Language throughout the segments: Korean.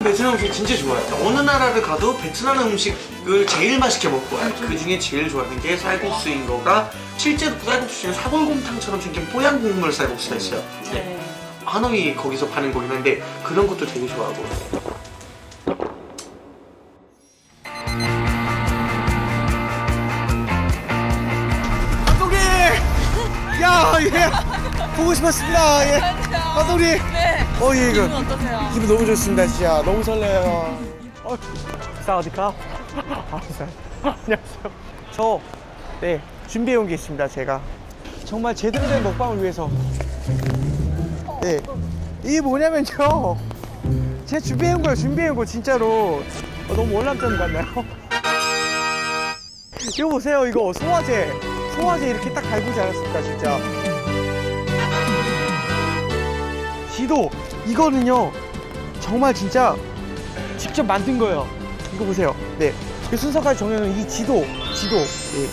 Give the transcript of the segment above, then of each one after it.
베트남 음식 진짜 좋아요. 어느 나라를 가도 베트남 음식을 제일 맛있게 먹고 그 중에 제일 좋아하는 게 쌀국수인 거가 실제로 쌀국수 중에 사골곰탕처럼 생긴 뽀얀 국물 쌀국수가 있어요. 네. 하노이 거기서 파는 거긴 한데 그런 것도 되게 좋아하고. 감독님! 야, 예! 보고 싶었습니다. 예. 감독님! 네. 예, 기분 어떠세요? 기분 너무 좋습니다, 진짜. 너무 설레요. 사우디카? 안녕하세요. 네, 준비해온 게 있습니다, 제가. 정말 제대로 된 먹방을 위해서. 네. 이게 뭐냐면요. 제가 준비해온 거, 진짜로. 너무 월남전 같나요? 이거 보세요, 이거 소화제 이렇게 딱 갈구지 않았습니까, 진짜. 지도, 이거는요, 정말 진짜 직접 만든 거예요. 이거 보세요. 네. 그 순서까지 정해놓은 이 지도. 네.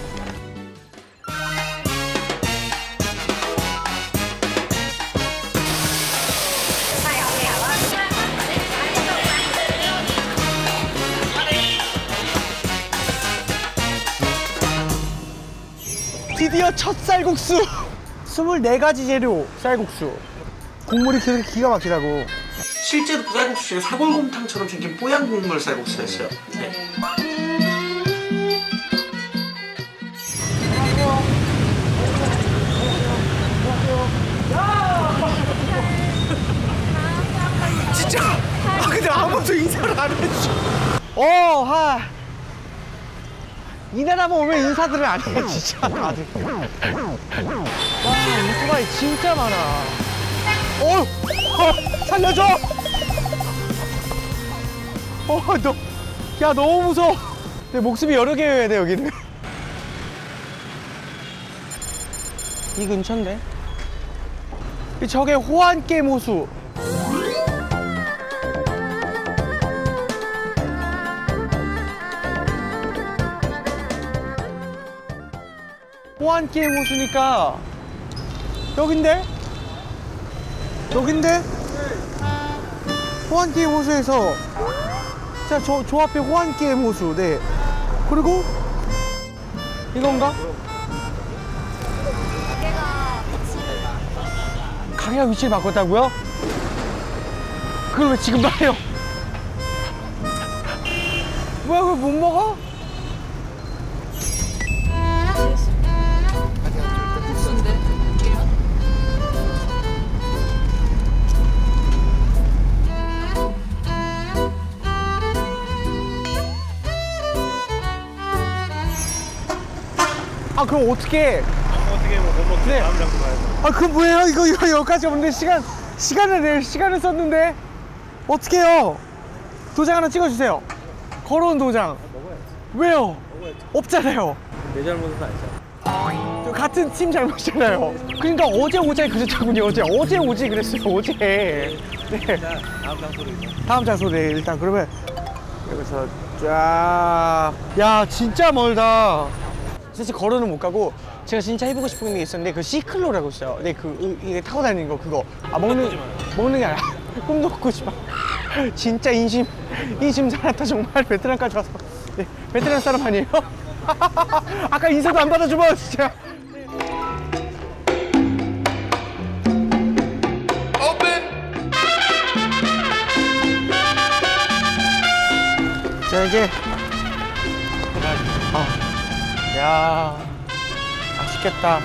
드디어 첫 쌀국수! 24가지 재료 쌀국수. 국물이 그렇게 기가 막히다고. 실제로 쌀국수 중에 사골곰탕처럼 생긴 뽀얀 국물 쌀국수가 있어요. 네. 진짜! 근데 아무도 인사를 안 해주죠. 이 나라만 오면 인사들을 안 해, 진짜. 다들. 와, 오토바이 진짜 많아. 살려줘! 너무 무서워. 내 목숨이 여러 개여야 돼, 여기는. 이 근처인데? 저게 호안깨 모수. 호안깨 모수니까 여긴데? 호안깨 모수에서 자, 저 앞에 호안깨 모수. 네. 그리고 이건가? 가게가 위치를 바꿨다고요? 그걸 왜 지금 말해요? 뭐야, 그걸 못 먹어? 그럼 어떻게 못 먹지. 네. 다음 장소 가야죠. 그 뭐예요? 이거 여기까지 오는데 시간을 썼는데 어떡해요? 도장 하나 찍어주세요. 걸어온 도장. 먹어야지. 왜요? 먹어야지. 없잖아요. 내 잘못은 아니잖아. 같은 팀 잘못이잖아요. 그러니까 어제 오자 그랬더군요. 어제 오지 그랬어요. 어제. 네. 일단 다음 장소로 이제. 다음 장소네. 일단 그러면 여기서 쫙. 야, 진짜 멀다. 사실 걸어는 못 가고 제가 진짜 해보고 싶은 게 있었는데 그 시클로라고 있어요. 네, 이게 타고 다니는 거 그거. 먹는 게 아니라 꿈도 꾸지 마. 진짜 인심 살았다 정말. 베트남까지 와서. 네, 베트남 사람 아니에요? 아까 인사도 안 받아주면 진짜. 자, 이제 야, 맛있겠다.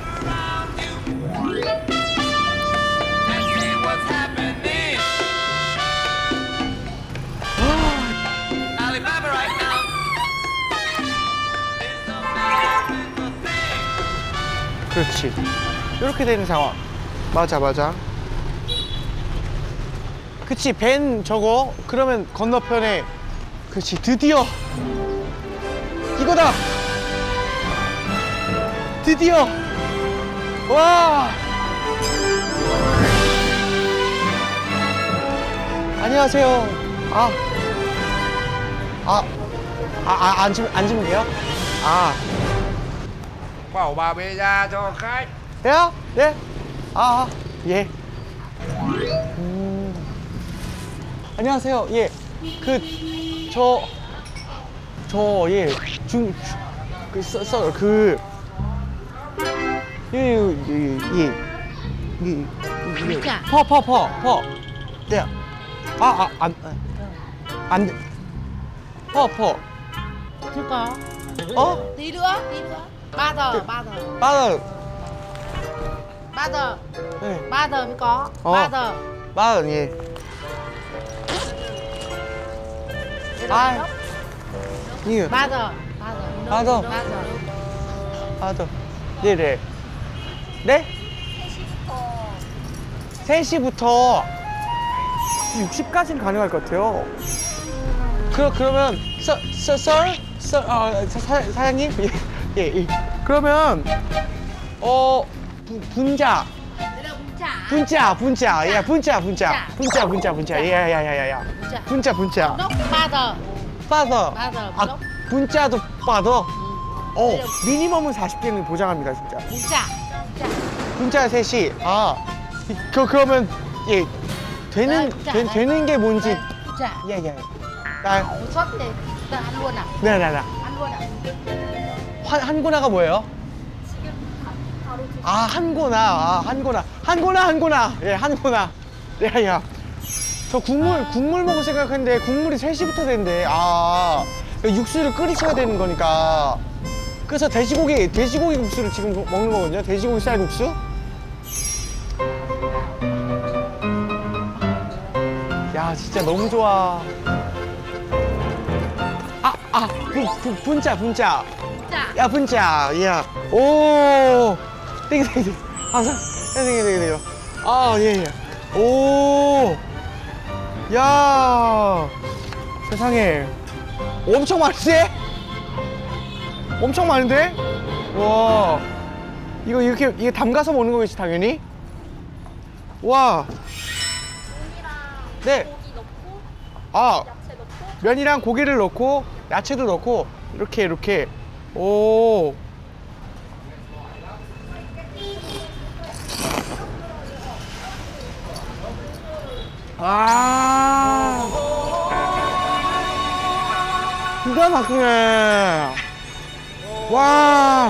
그렇지. 이렇게 되는 상황. 맞아. 그치, 벤 저거. 그러면 건너편에. 그렇지, 드디어. 이거다. 드디어. 와. 안녕하세요. 앉으면 돼요? Bảo bà bê ra cho khách. 돼요? 네? 예. 안녕하세요. 예. 예. 퍼. 네. 안 돼. 퍼. Chưa có. Tí nữa. 3 giờ. 빠져. 3 giờ. 네. 3 giờ mới có. 3 giờ. 빠져, 예. 예. 3 giờ. 3 giờ. 3 giờ. 빠져. 네네. 네? 3시부터 60까지는 가능할 것 같아요. 그러면 사장님? 예. 그러면 분자. 분자. 예, 분자. 예. 분자. Lúc 3 giờ. 빠져. 3 giờ. 아, Lúc 분자도 빠져? 미니멈은 40개는 보장합니다, 진짜. 분자 3시. 그러면, 예, 되는 게 뭔지. Chả. 예. Một suất thì ta ăn luôn à? 네. ăn luôn à? 한고나가 뭐예요? 한고나. 예, 한고나. 야. 저 국물 먹을 생각했는데 국물이 3시부터 된대. 육수를 끓이셔야 되는 거니까. 그래서 돼지고기 국수를 지금 먹는 거거든요. 돼지고기 쌀국수. 야, 진짜 너무 좋아. 분자. Chả. 야, 분자. 야. 오. 땡겨. 땡겨. 예. 오. 야. 세상에. 엄청 많은데? 엄청 많은데? 와. 이게 담가서 먹는 거겠지, 당연히? 와. 네. 고기 넣고 야채 넣고 면이랑 고기를 넣고 야채도 넣고 이렇게. 오. 기가 막히네. 와.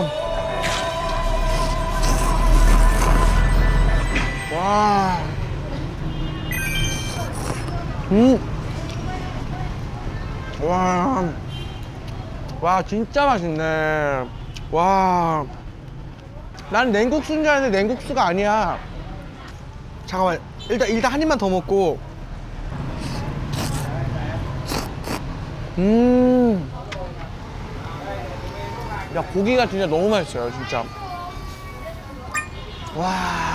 와, 진짜 맛있네. 와. 난 냉국수인 줄 알았는데 냉국수가 아니야. 잠깐만. 일단 한 입만 더 먹고. 야, 고기가 진짜 너무 맛있어요, 진짜. 와.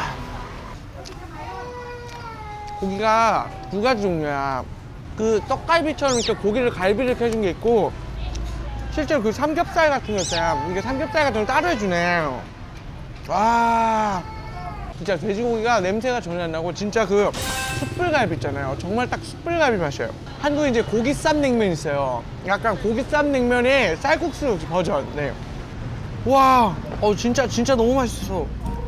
고기가 2가지 종류야. 그 떡갈비처럼 이렇게 고기를 갈비를 이렇게 해준 게 있고, 실제로 그 삼겹살 같은 거 있어요. 이게 삼겹살 같은 거 따로 해주네. 와. 진짜 돼지고기가 냄새가 전혀 안 나고, 진짜 그 숯불갈비 있잖아요. 정말 딱 숯불갈비 맛이에요. 한국에 이제 고기 쌈 냉면 있어요. 약간 고기 쌈 냉면의 쌀국수 버전. 네. 와. 진짜 너무 맛있어.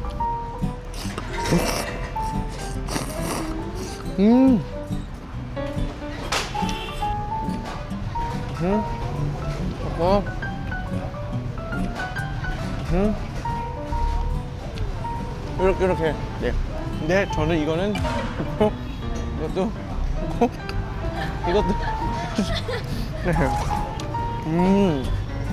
이렇게. 네. 근데 저는 이거는 이것도 네.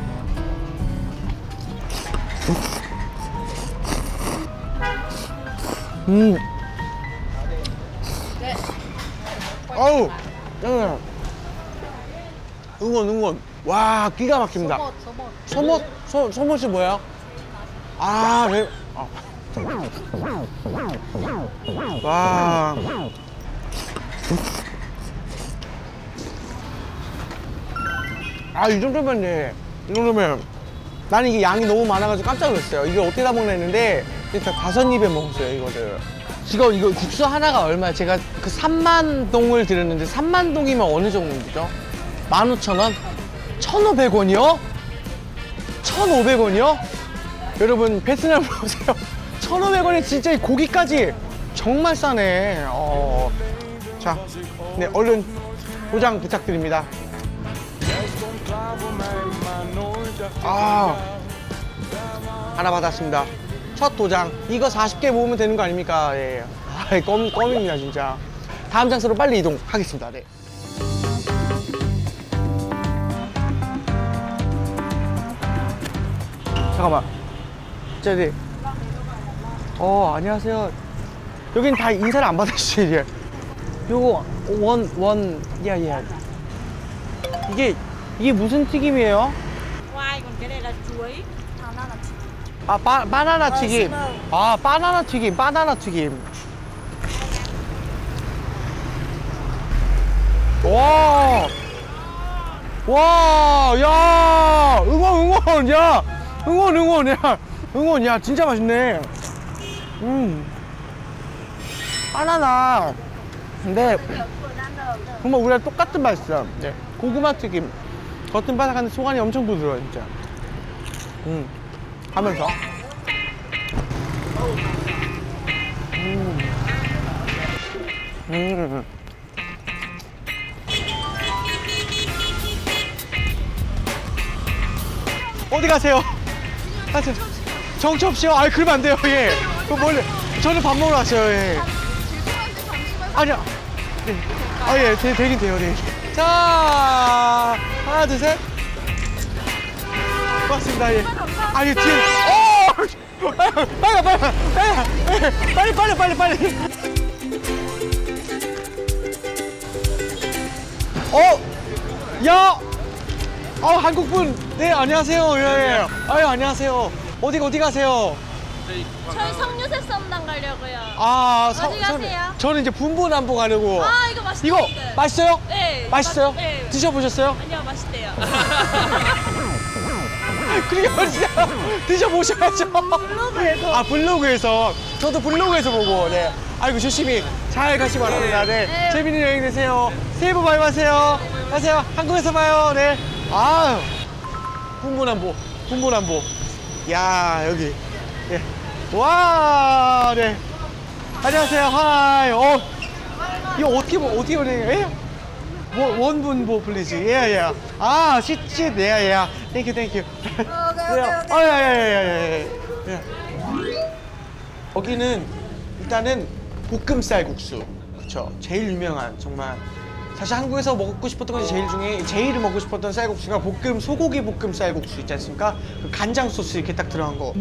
어우. 응원. 와, 기가 막힙니다. 소못이 뭐야? 네. 와. 이 정도면 나는 이게 양이 너무 많아가지고 깜짝 놀랐어요. 이게 어떻게 다 먹나 했는데 일단 5입에 먹었어요, 이거를. 지금 이거 국수 하나가 얼마야? 제가 그 3만동을 들었는데 3만동이면 어느 정도죠? 15,000원? 1,500원이요? 1,500원이요? 여러분, 베트남 오세요. 1,500원에 진짜 이 고기까지 정말 싸네. 자, 네, 얼른 도장 부탁드립니다. 아, 하나 받았습니다. 첫 도장. 이거 40개 모으면 되는 거 아닙니까? 예. 아, 껌입니다, 진짜. 다음 장소로 빨리 이동하겠습니다. 네. 잠깐만. 저기. 안녕하세요. 여긴 다 인사를 안 받으시죠, 이제. 요거, 예. 이게 무슨 튀김이에요? Khoai, còn cái này là chuối. 아, 바나나 튀김. 아, 바나나 튀김. 와, 야, 응원, 야, 진짜 맛있네. 바나나. 근데 정말 우리랑 똑같은 맛이야. 네. 고구마 튀김. 겉은 바삭한데 속안이 엄청 부드러워, 진짜. 하면서. 어디 가세요? 정치 없이요? 아이, 그러면 안 돼요, 예. 원래 저는 밥 먹으러 왔어요, 예. 아니야. 네. 아, 예, 되긴 돼요, 네. 자, 하나, 둘, 셋. 고맙습니다, 예. 아, 예, 뒤에. 빨리. 야! 한국분. 네, 안녕하세요. 예. 아유, 안녕하세요. 어디 가세요? 저희 석류새 썸남 가려고요. 어디 가세요? 저는 이제 분부남부 가려고. 이거 맛있어요. 이거 맛있어요? 네. 맛있어요? 네. 드셔보셨어요? 아니요, 맛있대요. 그러니까 진짜 드셔보셔야죠. 블로그에서. 블로그에서. 저도 블로그에서 보고. 네. 아이고, 조심히 잘 가시기 바랍니다. 네. 네. 재밌는 여행 되세요. 새해 복 많이 받으세요. 가세요. 한국에서 봐요. 네. 아유. 분부남부. 야, 여기. 네. 와, 네. 안녕하세요. 하이. 이거 어떻게 보내요? 예? 원분보 플리즈. 예. 시트. 예. 땡큐. 오케이. 예. 여기는 일단은 볶음쌀 국수. 그쵸. 제일 유명한, 정말. 사실 한국에서 먹고 싶었던 것 중에 제일 먹고 싶었던 쌀국수가 소고기 볶음 쌀국수 있지 않습니까? 그 간장 소스 이렇게 딱 들어간 거.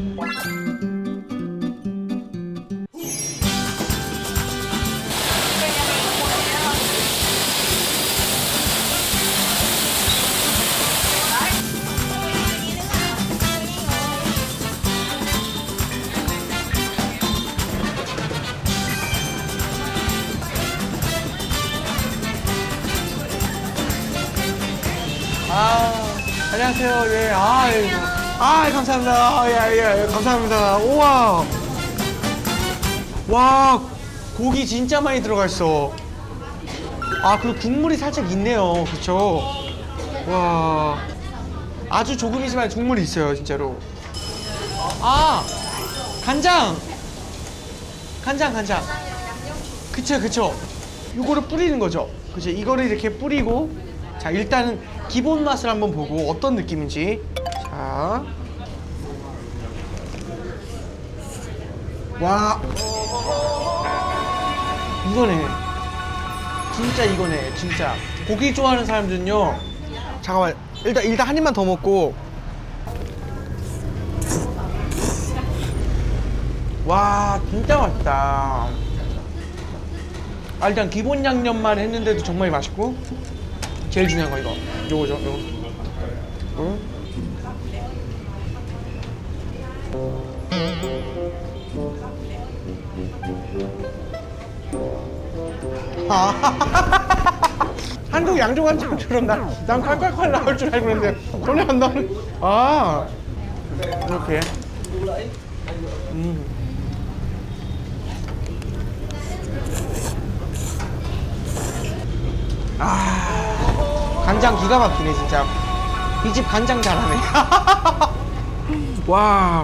안녕하세요. 예. 감사합니다. 예. 감사합니다. 우와. 와, 고기 진짜 많이 들어가 있어. 그리고 국물이 살짝 있네요. 그쵸? 와. 아주 조금이지만 국물이 있어요, 진짜로. 간장. 그쵸. 이거를 뿌리는 거죠. 그쵸? 이거를 이렇게 뿌리고. 자, 일단은 기본 맛을 한번 보고 어떤 느낌인지. 자. 와. 이거네. 진짜 이거네, 진짜. 고기 좋아하는 사람들은요. 잠깐만. 일단 한 입만 더 먹고. 와, 진짜 맛있다. 일단 기본 양념만 했는데도 정말 맛있고. 제일 중요한 거 이거. 요거죠, 요거. 한국 양조간장처럼 난 콸콸콸 나올 줄 알고 그랬는데 전혀 안 나오는. 이렇게. 간장 기가 막히네, 진짜. 이 집 간장 잘하네. 와.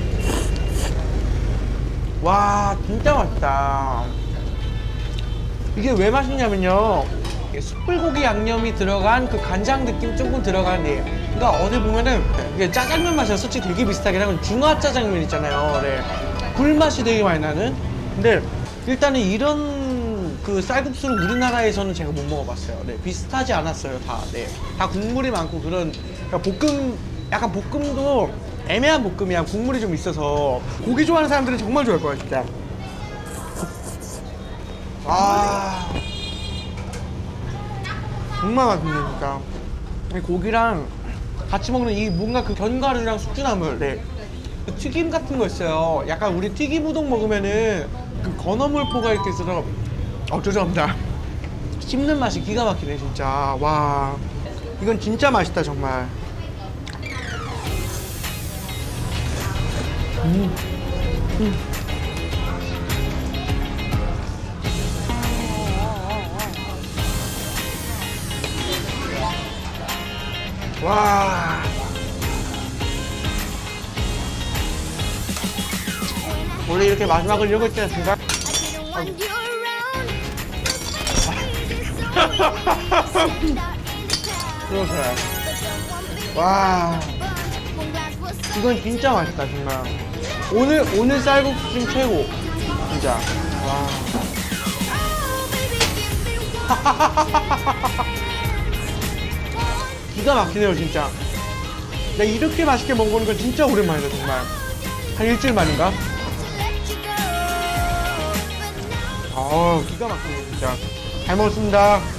와, 진짜 맛있다. 이게 왜 맛있냐면요. 이게 숯불고기 양념이 들어간 그 간장 느낌 조금 들어간 예. 그러니까 어디 보면은 이게 짜장면 맛이랑 솔직히 되게 비슷하긴 하고 중화 짜장면 있잖아요. 네. 굴맛이 되게 많이 나는. 근데 일단은 이런 그 쌀국수를 우리나라에서는 제가 못 먹어봤어요. 네. 비슷하지 않았어요. 다. 네. 다 국물이 많고 그런 그러니까 볶음 약간 볶음도 애매한 볶음이야. 국물이 좀 있어서 고기 좋아하는 사람들은 정말 좋아할 거야 진짜. 아 정말 맛있네 진짜. 이 고기랑 같이 먹는 이 뭔가 그 견과류랑 숙주나물 네. 그 튀김 같은 거 있어요. 약간 우리 튀김 우동 먹으면은 그 건어물포가 이렇게 있어서 죄송합니다. 씹는 맛이 기가 막히네 진짜. 와 이건 진짜 맛있다 정말. 와. 원래 이렇게 마지막을 이러고 있지 않습니까? 그러세요. 와. 이건 진짜 맛있다 정말. 오늘 쌀국수 중 최고. 진짜. 와. 기가 막히네요 진짜. 나 이렇게 맛있게 먹어보는 건 진짜 오랜만이다 정말. 한 일주일 만인가? 기가 막히네 진짜. 잘 먹었습니다.